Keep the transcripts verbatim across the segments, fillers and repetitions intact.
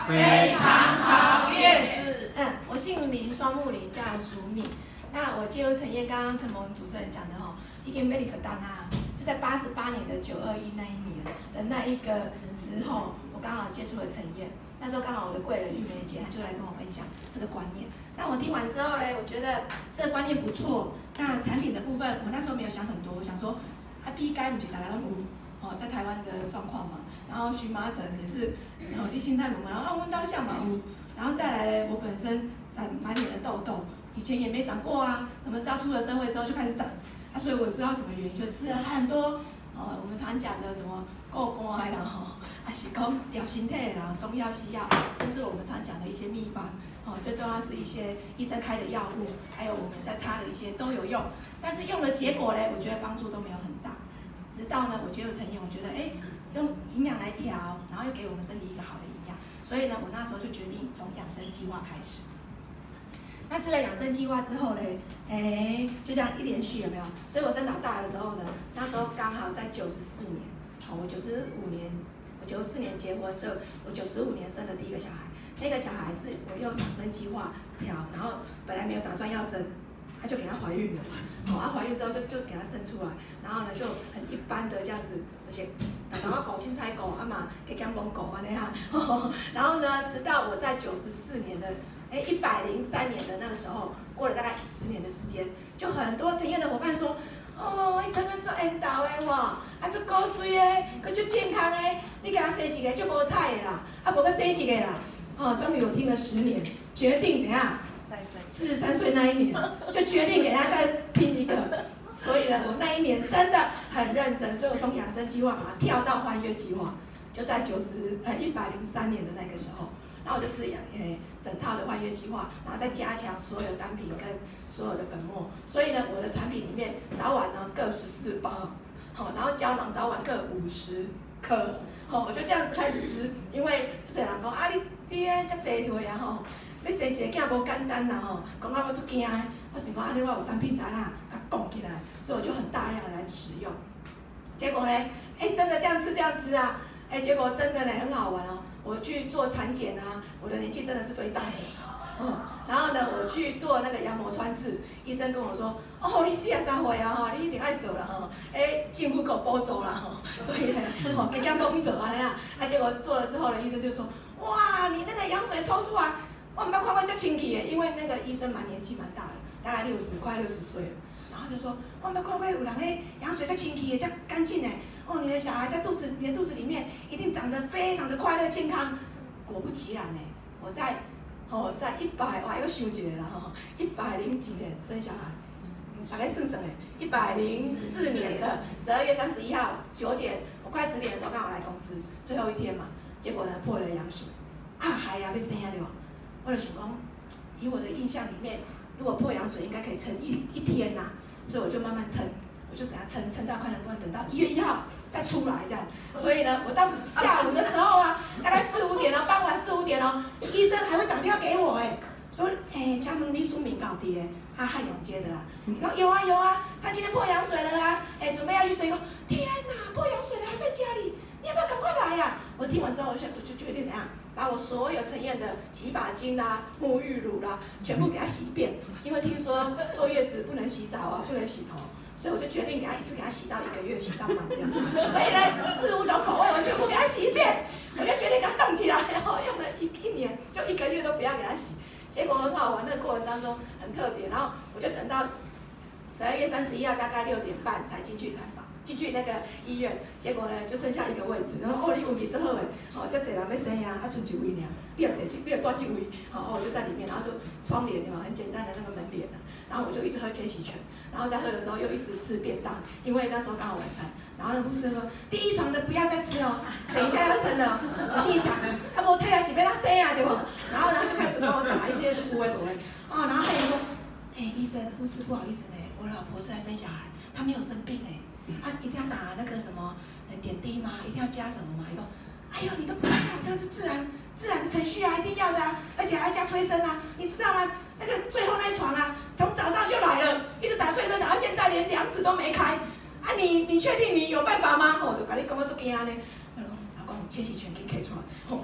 非常好 ，yes。 嗯，我姓林，双木林，叫淑敏。那我介入陈业，刚刚陈萌主持人讲的哈，已经没理着当啊，就在八十八年的九二一那一年的那一个时候，我刚好接触了陈业。那时候刚好我的贵人玉梅姐，她就来跟我分享这个观念。那我听完之后呢，我觉得这个观念不错。那产品的部分，我那时候没有想很多，我想说啊，B 该不是大家都有哦，在台湾的状况嘛。然后荨麻疹也是，然后地心菜嘛，然后温刀像嘛有，然后再来呢，我本身长满脸的痘痘，以前也没长过啊，怎么知道出了社会之后就开始长，啊，所以我也不知道什么原因，就吃了很多，呃，我们常讲的什么够乖啦吼，还是讲调身体啦，中药西药，甚至我们常讲的一些秘方，哦，最重要是一些医生开的药物，还有我们在擦的一些都有用，但是用的结果呢，我觉得帮助都没有很大，直到呢我接触陈燕，我觉得哎。用营养来调，然后又给我们身体一个好的营养，所以呢，我那时候就决定从养生计划开始。那吃了养生计划之后呢，哎，就这样一连续有没有？所以我生老大的时候呢，那时候刚好在九十四年，哦，我九十五年，我九十四年结婚，所以我九十五年生的第一个小孩。那个小孩是我用养生计划调，然后本来没有打算要生。她就给她怀孕了，哦，她、啊、怀孕之后就就给她生出来，然后呢就很一般的这样子，就是打打狗、青菜狗啊嘛，给养龙狗啊那样，然后呢，直到我在九十四年的，哎一百零三年的那个时候，过了大概十年的时间，就很多陈燕的伙伴说，哦，伊陈燕做缘投的哇，啊做古锥的，佮足健康的，你给他生一个足无彩的啦，啊无佮生一个啦，哦，终于我听了十年，决定怎样？四十三岁那一年，就决定给他再拼一个，所以呢，我那一年真的很认真，所以我从养生计划把它跳到欢悦计划，就在九十呃一百零三年的那个时候，然后我就饲养诶整套的欢悦计划，然后再加强所有单品跟所有的粉末，所以呢，我的产品里面早晚呢各十四包，好，然后胶囊早晚各五十颗，好，我就这样子开始吃，因为就是人讲啊，你你安遮济岁啊吼。要生一个囝无简单啦吼，讲到我足惊的，我想讲安尼我有产品来啦，甲供起来，所以我就很大量的来使用。结果呢，哎、欸，真的这样吃这样吃啊，哎、欸，结果真的呢很好玩哦。我去做产检啊，我的年纪真的是最大的，嗯，然后呢，我去做那个羊膜穿刺，医生跟我说，哦，你四十三岁啊吼，你一定爱做啦吼，哎、欸，政府给我补助啦吼，所以呢，吼，给减拢做安尼啊，啊，结果做了之后呢，医生就说，哇，你那个羊水抽出来。我唔捌看过遮清气的，因为那个医生蛮年纪蛮大的，大概六十快六十岁了，然后就说我唔捌看过有人迄羊水遮清气的，遮干净的，哦，你的小孩在肚子你的肚子里面一定长得非常的快乐健康。果不其然呢，我在哦在一百哇又想一个啦吼，一百零几年生小孩，大概算算诶，一百零四年的十二月三十一号九点，我快十点的时候刚好来公司，最后一天嘛，结果呢破了羊水，啊孩呀要生啊对吧？我就想讲，以我的印象里面，如果破羊水应该可以撑一一天呐、啊，所以我就慢慢撑，我就怎样撑撑到看能不能等到一月一号再出来这样。所以呢，我到下午的时候啊，大概四五点哦，傍晚四五点哦，医生还会打电话给我哎，说哎，家门李淑敏搞的哎，他汉永街的啦，然后有啊有啊，他今天破羊水了啊，哎，准备要去生工，天哪，破羊水了还在家里，你要不要赶快来呀、啊？我听完之后，我就我就决定怎样。把我所有陈燕的洗发精啦、沐浴乳啦，全部给它洗一遍。因为听说坐月子不能洗澡啊，不能洗头，所以我就决定给它一次给它洗到一个月，洗到满这样。所以呢，四五种口味我全部给它洗一遍，我就决定给它冻起来，然后用了一一年，就一个月都不要给它洗。结果很好玩，那个过程当中很特别。然后我就等到十二月三十一号大概六点半才进去采访。进去那个医院，结果呢就剩下一个位置，然后哦你运气真好诶，哦遮侪人要生啊，啊剩一位尔，你有坐你有多一位，好、哦、我就在里面，然后就窗帘嘛，很简单的那个门帘啊，然后我就一直喝千禧泉，然后在喝的时候又一直吃便当，因为那时候刚好晚餐，然后那护士说第一床的不要再吃哦，等一下要生了，我心里想，啊无退来是要他生啊对不？然后然后就开始帮我打一些无为不为，哦然后他也说，哎、欸、医生护士不好意思呢，我老婆是来生小孩，她没有生病哎。啊，一定要打那个什么点滴吗？一定要加什么吗？伊讲，哎呦，你都不知道，这个是自然自然的程序啊，一定要的啊，而且还加催生啊，你知道吗？那个最后那一床啊，从早上就来了，一直打催生，打到现在连梁子都没开。啊你，你你确定你有办法吗？哦，就跟你讲我做惊呢。我就讲，老公，千禧全给开出来。哦，我就那时候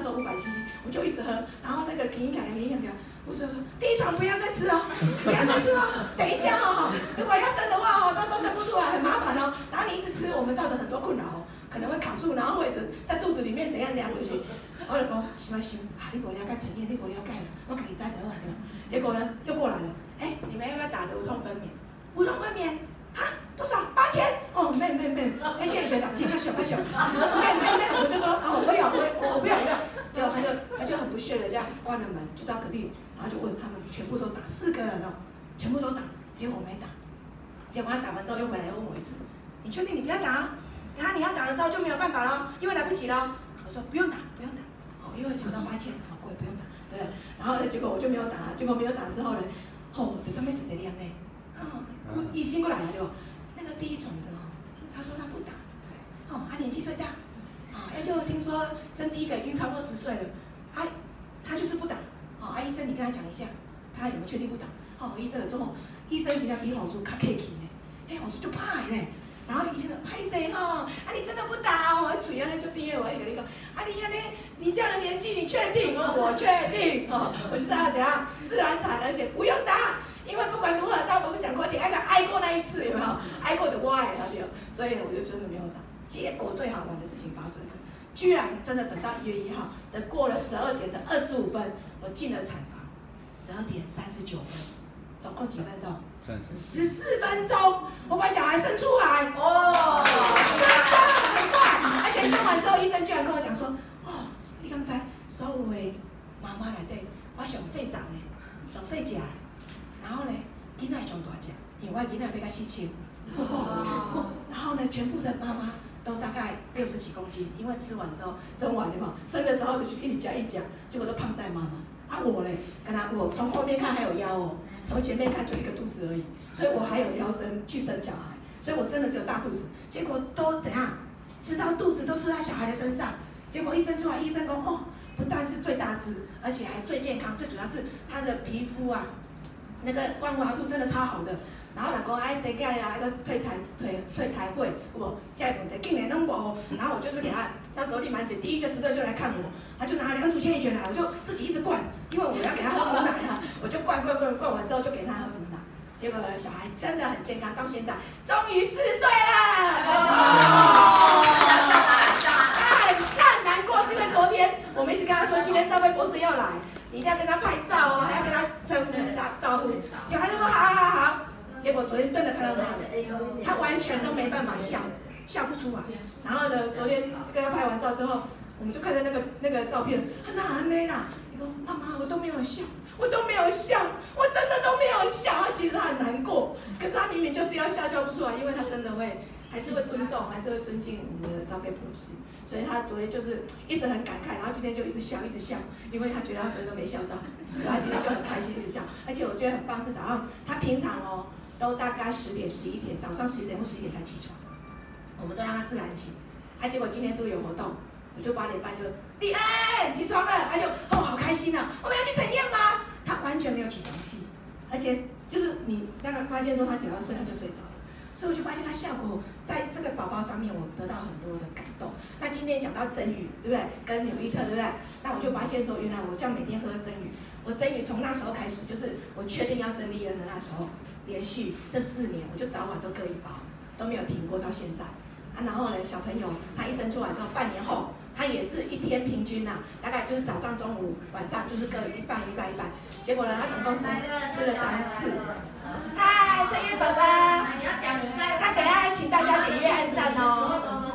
时候五百 C C， 我就一直喝，然后那个停一卡停一卡，我说第一床不要再吃了，不要再吃了，等一下哦，如果要生的话哦，到时候生不出来很麻烦哦，然后你一直吃，我们造成很多困扰哦，可能会卡住，然后或者在肚子里面怎样怎样过去。我就讲想啊想啊，你无了解陈燕，你无了解啦，我家己知就好对吧？结果呢又过来了，哎，你们要不要打的无痛分娩？无痛分娩啊？多少？八千？哦，妹妹妹，哎，谢谢学长，请他小他小，妹妹妹，我就说啊，我不要，我我我不要不要。结果他就他就很不屑的这样关了门，就到隔壁，然后就问他们全部都打，四个人哦，全部都打，只有我没打。结果他打完之后又回来又问我一次，你确定你不要打？然后你要打的时候就没有办法了，因为来不及了。我说不用打，不用打，哦，因为讲到八千，好贵，不用打，对。然后呢，结果我就没有打，结果没有打之后呢，哦，就他们是这样呢，哦，医生过来了对吧？那个第一种的哦，他说他不打，哦，他年纪最大。啊，哎，就听说生第一个已经超过十岁了，啊，他就是不打，哦，啊，医生你跟他讲一下，他有没有确定不打？哦，医生了之后，医生人家比老师较客气呢，哎，老师就怕呢，然后医生就拍谁哈，啊，你真的不打哦，我嘴啊那就低我一个那个，啊，你呀你你这样的年纪你确定？哦，我确定，哦，我就是要怎样自然产，而且不用打。因为不管如何，张博士讲过，你爱个挨过那一次有没有？挨过的我爱了对，所以我就真的没有打。结果最好玩的事情发生了，居然真的等到一月一号，等过了十二点的二十五分，我进了产房，十二点三十九分，总共几分钟？十四分钟，我把小孩生出来。哦，真的很快，而且生完之后，医生居然跟我讲说，哦，你刚才所有的妈妈内底，我上细长的，上细只的，然后呢，囡仔上大只，因为我囡仔比较细小。然后呢，全部的妈妈都大概六十几公斤，因为吃完之后生完了嘛，生的时候就去一里夹一夹，结果都胖在妈妈。啊我嘞，跟他我从后面看还有腰哦，从前面看就一个肚子而已，所以我还有腰生去生小孩，所以我真的只有大肚子。结果都怎样，吃到肚子都吃到小孩的身上，结果一生出来，医生说哦，不但是最大只，而且还最健康，最主要是他的皮肤啊，那个光滑度真的超好的。然后人讲哎生囝了，还个退台退退台会，有无？这问题竟然拢无。然后我就是给他，那时候丽满姐第一个时段就来看我，他就拿了两组千羽泉来，我就自己一直灌，因为我要给他喝母奶啊，我就灌灌灌灌完之后就给他喝母奶。结果小孩真的很健康，到现在终于四岁了。哦，他很他很难过，是因为昨天我们一直跟他说，今天赵薇博士要来，你一定要跟他拍照哦，还要跟他称呼招招呼。结果他就说好好好。结果昨天真的看到他了，他完全都没办法笑，笑不出来。然后呢，昨天跟他拍完照之后，我们就看到那个那个照片，很难的啦。你说妈妈，我都没有笑，我都没有笑，我真的都没有笑。他其实他很难过，可是他明明就是要笑，笑不出来，因为他真的会，还是会尊重，还是会尊敬我们的赵薇博士。所以他昨天就是一直很感慨，然后今天就一直笑，一直笑，因为他觉得他昨天都没笑到，所以他今天就很开心，一直笑。而且我觉得很棒是早上，他平常哦。都大概十点、十一点，早上十点或十一点才起床，我们都让他自然起。啊，结果今天是不是有活动？我就八点半就立安起床了，他就哦好开心啊！我们要去晨宴吗？他完全没有起床气，而且就是你当然发现说他只要睡他就睡着了，所以我就发现他效果在这个宝宝上面我得到很多的感动。那今天讲到真宇，对不对？跟纽伊特，对不对？那我就发现说，原来我这样每天喝真宇，我真宇从那时候开始，就是我确定要生丽恩的那时候。连续这四年，我就早晚都各一包，都没有停过到现在。啊，然后呢，小朋友他一生出来之后，半年后，他也是一天平均呐、啊，大概就是早上、中午、晚上就是各一半、一半、一半。结果呢，他总共是吃了三次。嗨，陈叶爸爸，他等一下请大家点阅按赞哦。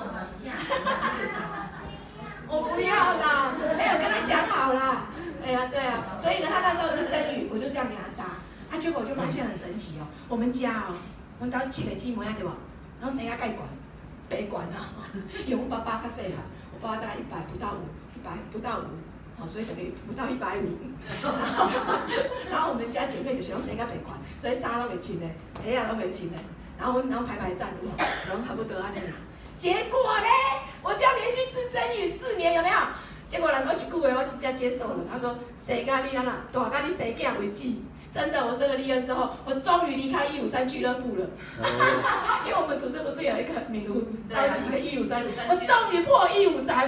我不要啦，没有跟他讲好啦。哎呀，对啊，所以呢，他那时候是真宇，我就这样给他打。啊，结果我就发现很神奇哦，我们家哦，我们家七个姊妹啊对吧？然后生下盖管，白管啊，因为我爸爸较细汉，我爸爸大概一百不到五，一百不到五，哦，所以等于不到一百五。然后，然后我们家姐妹就喜欢生下白管，所以衫都袂穿的，鞋啊都袂穿的，然后然后排排站，有无？然后差不多安尼啦。结果呢，我就要连续吃真宇四年，有没有？结果人讲一句话，我真正接受了。他说：“生甲你安那，大甲你生囝为止。”真的，我生了丽恩之后，我终于离开一五三俱乐部了。因为我们组织不是有一个闽如召集一个一五三，我终于破一五三，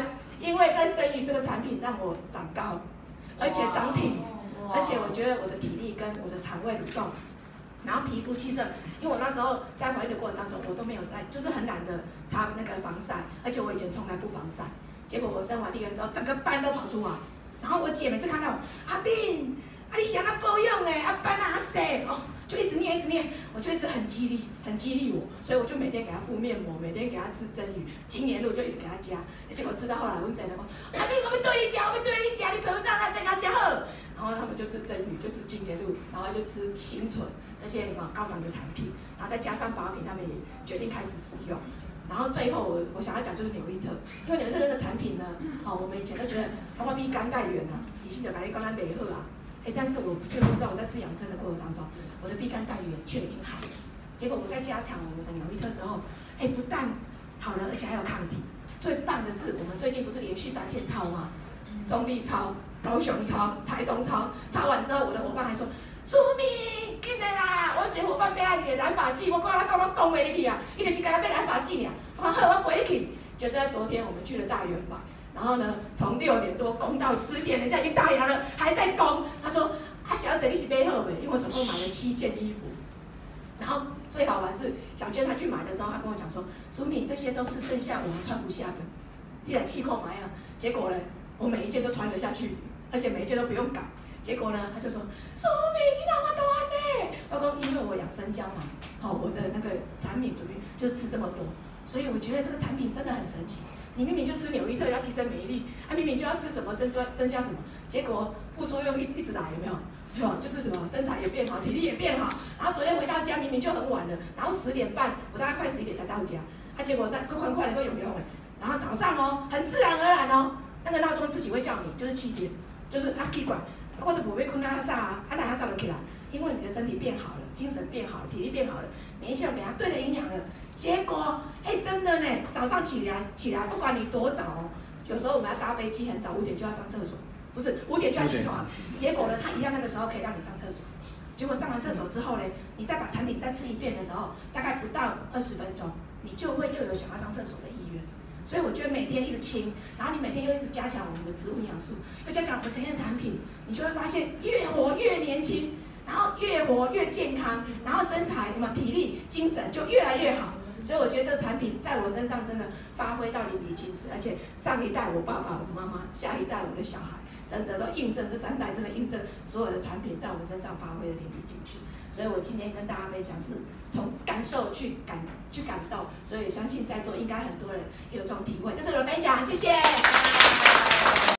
因为在蒸鱼这个产品让我长高，而且长体，而且我觉得我的体力跟我的肠胃蠕动，然后皮肤气色，因为我那时候在怀孕的过程当中，我都没有在，就是很懒得擦那个防晒，而且我以前从来不防晒，结果我生完第二之后，整个斑都跑出来，然后我姐每次看到阿斌，啊你想要保养哎，啊斑啊这哦。就一直念一直念，我就一直很激励，很激励我，所以我就每天给他敷面膜，每天给他吃蒸鱼，金莲露就一直给他加，结果吃到后来，我真的讲，阿斌，我们对你讲，我们对你讲，你不用这样来跟他讲好。然后他们就吃蒸鱼，就吃金莲露，然后就吃清纯这些什么高档的产品，然后再加上保养品，他们也决定开始使用。然后最后我我想要讲就是纽伊特，因为纽伊特那个产品呢，哦，我们以前都觉得包括蜜柑代言啊，以前就讲你讲咱袂好啊。哎，但是我却不知道我在吃养生的过程当中，我的碧干带鱼却已经好了。结果我在加强我们的纽伊特之后，哎，不但好了，而且还有抗体。最棒的是，我们最近不是连续三天超吗？中立超、高雄超、台中超，超完之后，我的伙伴还说：“苏敏，紧来啦！我一个伙伴要爱你的染发剂，我讲他讲我讲袂入去啊，伊就是干那要染发剂尔。我讲好，我陪你去。就在昨天，我们去了大圆发。然后呢，从六点多攻到十点，人家已经打烊了，还在攻。他说：“啊，小姐，你是买好没？因为我总共买了七件衣服。然后最好玩是小娟她去买的时候，她跟我讲说：‘苏敏，这些都是剩下我们穿不下的，你来气扣买啊。’结果呢，我每一件都穿得下去，而且每一件都不用改。结果呢，她就说：‘苏敏，你哪么多呢？’我说：‘因为我养生胶囊，好、哦，我的那个产品主力就是吃这么多，所以我觉得这个产品真的很神奇。’你明明就吃纽伊特要提升免疫力，啊明明就要吃什么增加增加什么，结果副作用一一直来，有没有？有，就是什么身材也变好，体力也变好。然后昨天回到家明明就很晚了，然后十点半，我大概快十一点才到家，啊结果那快快快能够有没有？然后早上哦，很自然而然哦，那个闹钟自己会叫你，就是七点，就是啊气管，或者不被困到早啊，啊哪早就起来，因为你的身体变好了，精神变好了，体力变好了，免疫系统给它对的营养了。结果，哎，真的呢，早上起来起来，不管你多早哦，有时候我们要搭飞机，很早五点就要上厕所，不是五点就要起床。结果呢，它一样那个时候可以让你上厕所。结果上完厕所之后呢，你再把产品再吃一遍的时候，大概不到二十分钟，你就会又有想要上厕所的意愿。所以我觉得每天一直清，然后你每天又一直加强我们的植物营养素，又加强我们呈现产品，你就会发现越活越年轻，然后越活越健康，然后身材什么体力、精神就越来越好。所以我觉得这个产品在我身上真的发挥到淋漓尽致，而且上一代我爸爸、我妈妈，下一代我的小孩，真的都印证这三代真的印证所有的产品在我们身上发挥的淋漓尽致。所以我今天跟大家分享是从感受去感去感动，所以相信在座应该很多人也有这种体会，这是我的分享，谢谢。